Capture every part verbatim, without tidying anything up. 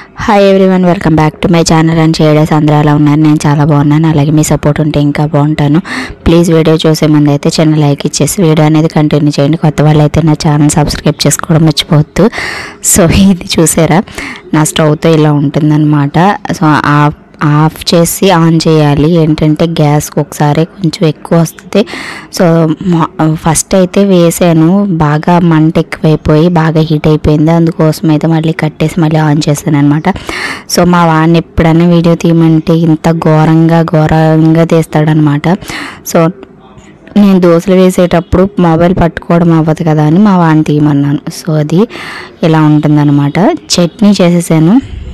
Hi everyone, welcome back to my channel and షేడర్స్. అందరూ ఎలా ఉన్నారు? నేను చాలా బాగున్నాను. అలాగే మీ సపోర్ట్ ఉంటే ఇంకా బాగుంటాను. ప్లీజ్ వీడియో చూసే ముందు అయితే ఛానల్ లైక్ ఇచ్చేసి వీడియో అనేది కంటిన్యూ చేయండి. కొత్త వాళ్ళు అయితే నా ఛానల్ సబ్స్క్రైబ్ చేసుకోవడం మర్చిపోవద్దు. సో ఇది చూసారా, నా స్టవ్తో ఇలా ఉంటుందన్నమాట. సో ఆ ఆఫ్ చేసి ఆన్ చేయాలి. ఏంటంటే గ్యాస్ ఒకసారి కొంచెం ఎక్కువ వస్తుంది. సో ఫస్ట్ అయితే వేసాను, బాగా మంట ఎక్కువైపోయి బాగా హీట్ అయిపోయింది. అందుకోసం అయితే మళ్ళీ కట్టేసి మళ్ళీ ఆన్ చేశాను అనమాట. సో మా వాడిని ఎప్పుడైనా వీడియో తీయమంటే ఇంత ఘోరంగా ఘోరంగా తీస్తాడనమాట. సో నేను దోశలు వేసేటప్పుడు మొబైల్ పట్టుకోవడం అవ్వదు కదా అని మా వాడిని తీయమన్నాను. సో అది ఇలా ఉంటుందన్నమాట. చట్నీ చేసేసాను.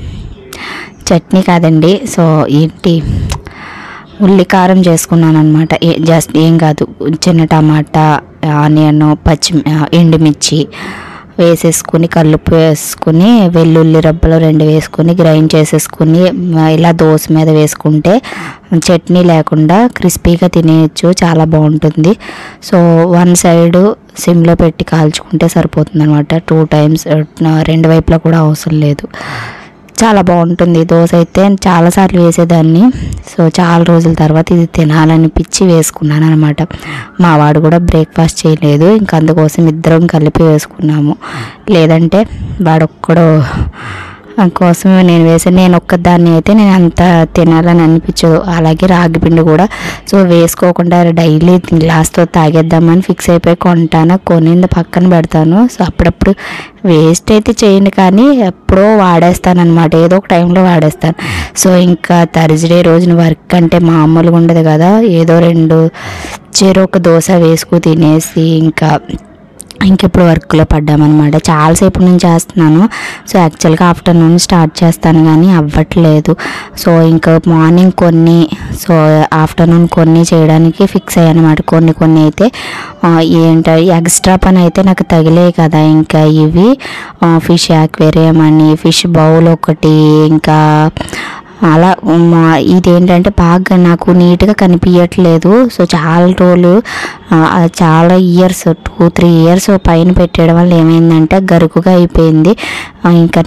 చట్నీ కాదండి, సో ఏంటి ఉల్లి కారం చేసుకున్నాను అనమాట. జస్ట్ ఏం కాదు, చిన్న టమాటా, ఆనియన్, పచ్చి ఎండుమిర్చి వేసేసుకుని కల్లుప్పు వేసుకుని వెల్లుల్లి రబ్బలు రెండు వేసుకుని గ్రైండ్ చేసేసుకుని ఇలా దోశ మీద వేసుకుంటే చట్నీ లేకుండా క్రిస్పీగా తినేయచ్చు, చాలా బాగుంటుంది. సో వన్ సైడ్ సిమ్లో పెట్టి కాల్చుకుంటే సరిపోతుంది అనమాట. టూ టైమ్స్ రెండు వైపులా కూడా అవసరం లేదు. చాలా బాగుంటుంది దోశ అయితే. చాలాసార్లు వేసేదాన్ని. సో చాలా రోజుల తర్వాత ఇది తినాలనిపించి వేసుకున్నాను అనమాట. మా వాడు కూడా బ్రేక్ఫాస్ట్ చేయలేదు, ఇంకా అందుకోసం ఇద్దరం కలిపి వేసుకున్నాము. లేదంటే వాడొక్కడో కోసమే నేను వేసాను. నేను ఒక్కదాన్ని అయితే నేను అంత తినాలని అనిపించదు. అలాగే రాగి పిండి కూడా సో వేసుకోకుండా డైలీ గ్లాస్తో తాగేద్దామని ఫిక్స్ అయిపోయి కొంటాను. కొనింది పక్కన పెడతాను. సో అప్పుడప్పుడు వేస్ట్ అయితే చేయను, కానీ ఎప్పుడో వాడేస్తాను అనమాట. ఏదో ఒక టైంలో వాడేస్తాను. సో ఇంకా థర్స్డే రోజున వర్క్ అంటే మామూలుగా ఉండదు కదా, ఏదో రెండు చెరొక దోశ వేసుకు తినేసి ఇంకా ఇంకెప్పుడు వర్క్లో పడ్డామన్నమాట. చాలాసేపు నుంచి చేస్తున్నాను. సో యాక్చువల్గా ఆఫ్టర్నూన్ స్టార్ట్ చేస్తాను కానీ అవ్వట్లేదు. సో ఇంకా మార్నింగ్ కొన్ని, సో ఆఫ్టర్నూన్ కొన్ని చేయడానికి ఫిక్స్ అయ్యాను అనమాట. కొన్ని కొన్ని అయితే ఏంటో ఎక్స్ట్రా పని అయితే నాకు తగిలే కదా. ఇంకా ఇవి ఫిష్ యాక్వేరియం అని, ఫిష్ బౌల్ ఒకటి, ఇంకా అలా ఇదేంటంటే బాగా నాకు నీట్గా కనిపించట్లేదు. సో చాలా రోజులు చాలా ఇయర్స్ టూ త్రీ ఇయర్స్ పైన పెట్టేయడం వల్ల ఏమైందంటే గరుకుగా అయిపోయింది. ఇంకా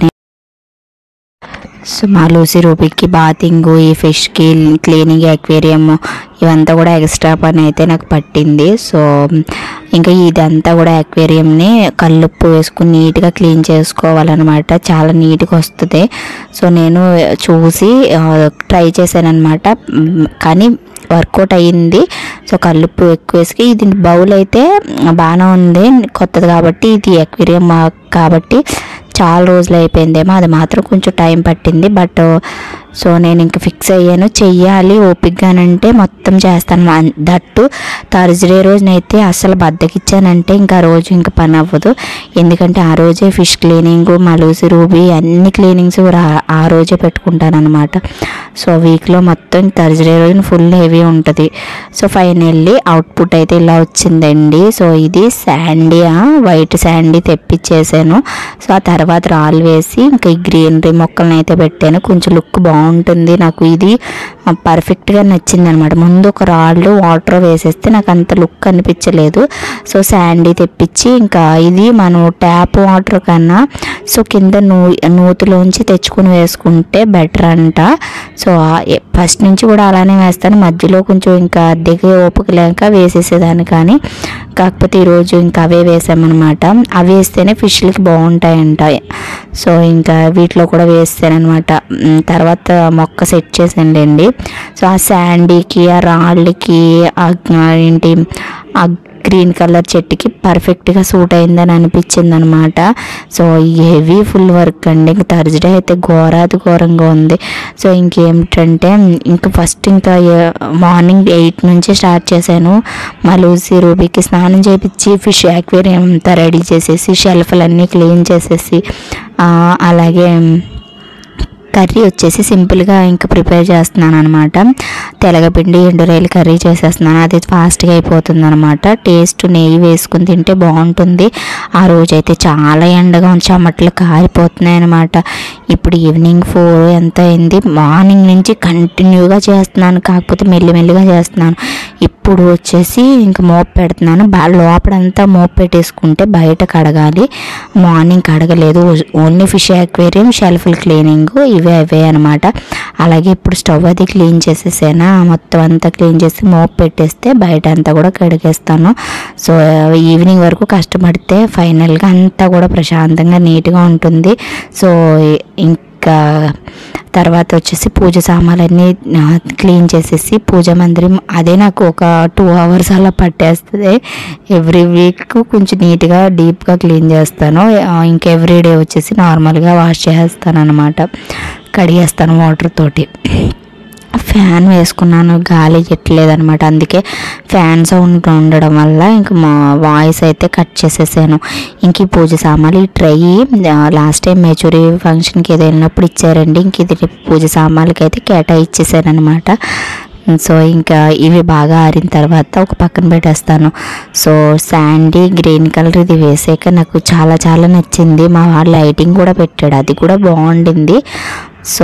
సో మా లూసీ రూపీకి బాతింగ్, ఈ ఫిష్కి క్లీనింగ్, అక్వేరియం ఇవంతా కూడా ఎక్స్ట్రా పని అయితే నాకు పట్టింది. సో ఇంకా ఇదంతా కూడా అక్వేరియంని కల్లుప్పు వేసుకుని నీట్గా క్లీన్ చేసుకోవాలన్నమాట. చాలా నీట్గా వస్తుంది. సో నేను చూసి ట్రై చేశాను అనమాట, కానీ వర్కౌట్ అయ్యింది. సో కల్లుప్పు ఎక్కువ వేసి, ఇది బౌల్ అయితే బాగానే ఉంది కొత్తది కాబట్టి, ఇది అక్వేరియం కాబట్టి చాలా రోజులు అయిపోయిందేమో, అది మాత్రం కొంచెం టైం పట్టింది. బట్ సో నేను ఇంక ఫిక్స్ అయ్యాను, చెయ్యాలి ఓపికగానంటే మొత్తం చేస్తాను. దట్టు థర్స్డే రోజునైతే అసలు బద్దకిచ్చానంటే ఇంకా రోజు ఇంకా పని అవ్వదు. ఎందుకంటే ఆ రోజే ఫిష్ క్లీనింగ్, మలూసి రూబీ అన్ని క్లీనింగ్స్ కూడా ఆ రోజే పెట్టుకుంటాను అనమాట. సో వీక్లో మొత్తం థర్స్డే రోజున ఫుల్ హెవీ ఉంటుంది. సో ఫైనల్లీ అవుట్పుట్ అయితే ఇలా వచ్చిందండి. సో ఇది శాండీ, వైట్ శాండీ తెప్పించేసాను. సో ఆ తర్వాత రాళ్ళు వేసి ఇంకా ఈ గ్రీనరీ మొక్కలను అయితే పెట్టాను. కొంచెం లుక్ బాగుంటుంది. నాకు ఇది పర్ఫెక్ట్గా నచ్చింది అనమాట. ముందు ఒక రాళ్ళు వాటర్ వేసేస్తే నాకు అంత లుక్ అనిపించలేదు. సో శాండీ తెప్పించి ఇంకా ఇది మనం ట్యాప్ వాటర్ కన్నా సో కింద నూ నూతులోంచి తెచ్చుకొని వేసుకుంటే బెటర్ అంట. సో ఫస్ట్ నుంచి కూడా అలానే వేస్తాను. మధ్యలో కొంచెం ఇంకా దిగే ఓపిక లేక వేసేసేదాన్ని, కానీ కాకపోతే ఈరోజు ఇంకా అవే వేసామన్నమాట. అవి వేస్తేనే ఫిష్లకి బాగుంటాయంట. సో ఇంకా వీటిలో కూడా వేస్తానమాట. తర్వాత మొక్క సెట్ చేసానులేండి. సో ఆ శాండీకి, ఆ రాళ్ళకి, ఏంటి ఆ గ్రీన్ కలర్ చెట్టుకి పర్ఫెక్ట్గా సూట్ అయిందని అనిపించింది అనమాట. సో హెవీ ఫుల్ వర్క్ అండి. ఇంక థర్స్డే అయితే ఘోరాది ఘోరంగా ఉంది. సో ఇంకేమిటంటే ఇంకా ఫస్ట్ ఇంకా మార్నింగ్ ఎయిట్ నుంచి స్టార్ట్ చేశాను. మా లూసీ రూబీకి స్నానం చేయించి ఫిష్ యాక్వేరియం అంతా రెడీ చేసేసి షెల్ఫ్లన్నీ క్లీన్ చేసేసి అలాగే కర్రీ వచ్చేసి సింపుల్గా ఇంకా ప్రిపేర్ చేస్తున్నాను అనమాట. తెలగపిండి ఎండు రొయ్యలు కర్రీ చేసేస్తున్నాను. అది ఫాస్ట్గా అయిపోతుంది అనమాట. టేస్ట్ నెయ్యి వేసుకుని తింటే బాగుంటుంది. ఆ రోజైతే చాలా ఎండగా ఉంది, చెమటలు కారిపోతున్నాయి అనమాట. ఇప్పుడు ఈవినింగ్ ఫోర్ ఎంత అయింది. మార్నింగ్ నుంచి కంటిన్యూగా చేస్తున్నాను, కాకపోతే మెల్లిమెల్లిగా చేస్తున్నాను. ఇప్పుడు వచ్చేసి ఇంక మోపు పెడుతున్నాను. బాగా లోపలంతా మోపు పెట్టేసుకుంటే బయట కడగాలి. మార్నింగ్ కడగలేదు, ఓన్లీ ఫిష్ అక్వేరియం షెల్ఫ్లు క్లీనింగ్ ఇవే అవే అనమాట. అలాగే ఇప్పుడు స్టవ్ అది క్లీన్ చేసేసాను. మొత్తం అంతా క్లీన్ చేసి మోపు పెట్టేస్తే బయట అంతా కూడా కడిగేస్తాను. సో ఈవినింగ్ వరకు కష్టపడితే ఫైనల్గా అంతా కూడా ప్రశాంతంగా నీట్గా ఉంటుంది. సో ఇంకా తర్వాత వచ్చేసి పూజ సామాన్లన్నీ క్లీన్ చేసేసి పూజ మందిరం అదే నాకు ఒక టూ అవర్స్ అలా పట్టేస్తుంది. ఎవ్రీ వీక్ కొంచెం నీట్గా డీప్గా క్లీన్ చేస్తాను. ఇంకా ఎవ్రీ డే వచ్చేసి నార్మల్గా వాష్ చేస్తాను అనమాట, కడిగేస్తాను వాటర్ తోటి. ఫ్యాన్ వేసుకున్నాను, గాలి ఎట్టలేదనమాట. అందుకే ఫ్యాన్ సౌండ్ ఉండడం వల్ల ఇంక మా వాయిస్ అయితే కట్ చేసేసాను. ఇంక ఈ పూజ సామాన్లు ఈ ట్రై లాస్ట్ టైం మెచ్యూరీ ఫంక్షన్కి ఏదో వెళ్ళినప్పుడు ఇచ్చారండి. ఇంక ఇది పూజ సామాన్లకి అయితే కేటాయిచ్చేసాను అనమాట. సో ఇంకా ఇవి బాగా ఆరిన తర్వాత ఒక పక్కన పెట్టేస్తాను. సో శాండీ గ్రీన్ కలర్ ఇది వేసాక నాకు చాలా చాలా నచ్చింది. మా వాడు లైటింగ్ కూడా పెట్టాడు, అది కూడా బాగుండింది. సో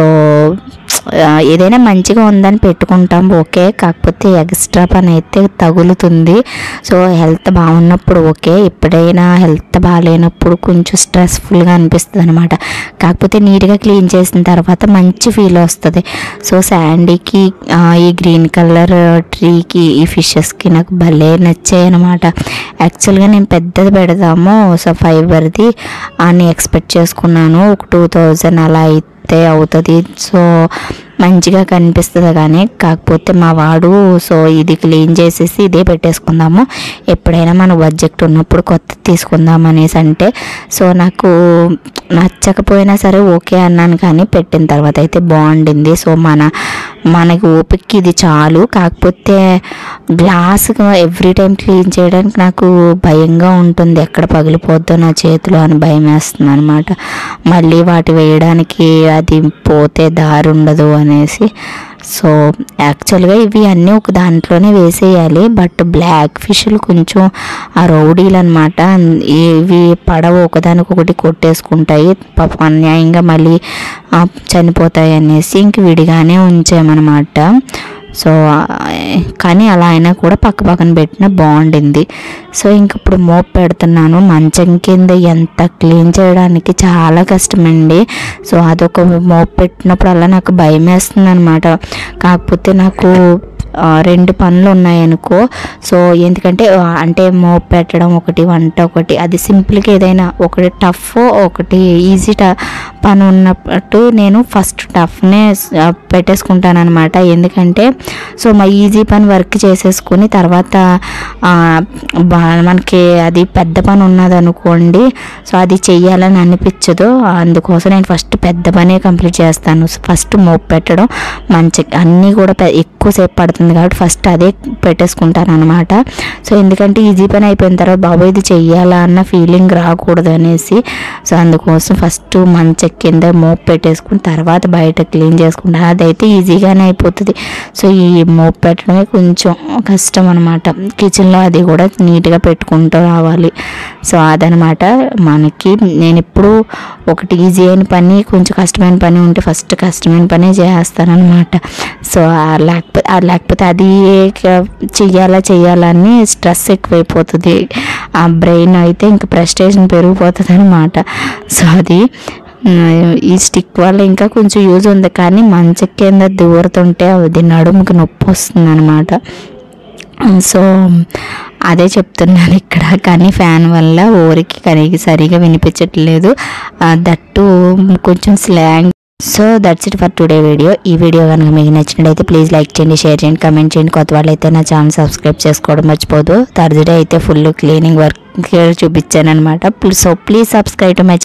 ఏదైనా మంచిగా ఉందని పెట్టుకుంటాం ఓకే, కాకపోతే ఎక్స్ట్రా పని అయితే తగులుతుంది. సో హెల్త్ బాగున్నప్పుడు ఓకే, ఎప్పుడైనా హెల్త్ బాగాలేనప్పుడు కొంచెం స్ట్రెస్ఫుల్గా అనిపిస్తుంది అనమాట. కాకపోతే నీట్గా క్లీన్ చేసిన తర్వాత మంచి ఫీల్ వస్తుంది. సో శాండీకి ఈ గ్రీన్ కలర్ ట్రీకి ఈ ఫిషెస్కి నాకు భలే నచ్చాయి అనమాట. యాక్చువల్గా నేను పెద్దది పెడదాము సో ఫైబర్ది అని ఎక్స్పెక్ట్ చేసుకున్నాను. ఒక టూ థౌజండ్ అలా అయితే అవుతుంది. సో మంచిగా కనిపిస్తుంది కానీ కాకపోతే మా వాడు సో ఇది క్లీన్ చేసేసి ఇదే పెట్టేసుకుందాము, ఎప్పుడైనా మన బడ్జెట్ ఉన్నప్పుడు కొత్త తీసుకుందాం అనేసి అంటే సో నాకు నచ్చకపోయినా సరే ఓకే అన్నాను. కానీ పెట్టిన తర్వాత అయితే బాగుండింది. సో మన మనకి ఓపికకి ఇది చాలు. కాకపోతే గ్లాస్ ఎవ్రీ టైం క్లీన్ చేయడానికి నాకు భయంగా ఉంటుంది, ఎక్కడ పగిలిపోద్దో నా చేతిలో అని భయం వేస్తుంది అనమాట. మళ్ళీ వాటి వేయడానికి అది పోతే దారి ఉండదు అనేసి. సో యాక్చువల్గా ఇవి అన్నీ ఒక దాంట్లోనే వేసేయాలి. బట్ బ్లాక్ ఫిష్లు కొంచెం ఆ రౌడీలు అనమాట, ఇవి పడవ ఒకదానికొకటి కొట్టేసుకుంటాయి, పాపం అన్యాయంగా మళ్ళీ చనిపోతాయి అనేసి ఇంక విడిగానే ఉంచామన్నమాట. సో కానీ అలా అయినా కూడా పక్క పక్కన పెట్టినా బాగుండింది. సో ఇంక ఇప్పుడు మోపు పెడుతున్నాను. మంచం కింద ఎంత క్లీన్ చేయడానికి చాలా కష్టమండి. సో అదొక మోపు పెట్టినప్పుడు అలా నాకు భయం వేస్తుంది అనమాట. కాకపోతే నాకు రెండు పనులు ఉన్నాయనుకో. సో ఎందుకంటే అంటే మోపు పెట్టడం ఒకటి, వంట ఒకటి, అది సింపుల్గా ఏదైనా ఒకటి టఫ్ ఒకటి ఈజీ ట పని ఉన్నట్టు నేను ఫస్ట్ టఫ్నే పెట్టేసుకుంటాను అనమాట. ఎందుకంటే సో మా ఈజీ పని వర్క్ చేసేసుకుని తర్వాత మనకి అది పెద్ద పని ఉన్నది అనుకోండి సో అది చెయ్యాలని అనిపించదు. అందుకోసం నేను ఫస్ట్ పెద్ద పనే కంప్లీట్ చేస్తాను. ఫస్ట్ మోపు పెట్టడం మంచి అన్నీ కూడా ఎక్కువసేపు పడుతుంది కాబట్టి ఫస్ట్ అదే పెట్టేసుకుంటాను అనమాట. సో ఎందుకంటే ఈజీ పని అయిపోయిన తర్వాత బాబు ఇది చెయ్యాలా అన్న ఫీలింగ్ రాకూడదు అనేసి సో అందుకోసం ఫస్ట్ మంచి కింద మోపు పెట్టేసుకుని తర్వాత బయట క్లీన్ చేసుకుంటాను. అదైతే ఈజీగానే అయిపోతుంది. సో ఈ మోపు పెట్టడమే కొంచెం కష్టం అనమాట. కిచెన్లో అది కూడా నీట్గా పెట్టుకుంటూ రావాలి. సో అదనమాట మనకి. నేను ఇప్పుడు ఒకటి ఈజీ అయిన పని కొంచెం కష్టమైన పని ఉంటే ఫస్ట్ కష్టమైన పని చేస్తానన్నమాట. సో లేకపోతే లేకపోతే అది చెయ్యాలా చెయ్యాలని స్ట్రెస్ ఎక్కువైపోతుంది. ఆ బ్రెయిన్ అయితే ఇంకా ప్రెస్టేషన్ పెరిగిపోతుంది అనమాట. సో అది ఈ స్టిక్ వల్ల ఇంకా కొంచెం యూజ్ ఉంది కానీ మంచం కింద దూరుతుంటే అది నడుముకి నొప్పి వస్తుంది అనమాట. సో అదే చెప్తున్నాను ఇక్కడ. కానీ ఫ్యాన్ వల్ల ఊరికి కరిగి సరిగా వినిపించట్లేదు, దట్టు కొంచెం slang. So that's it for today video. ఈ వీడియో కనుక మీకు నచ్చినట్లయితే ప్లీజ్ లైక్ చేయండి, షేర్ చేయండి, కమెంట్ చేయండి. కొత్త వాళ్ళు అయితే నా ఛానల్ సబ్స్క్రైబ్ చేసుకోవడం మర్చిపోదు. థర్స్డే అయితే ఫుల్ క్లీనింగ్ వర్క్ చూపించాను అనమాట. So please subscribe to my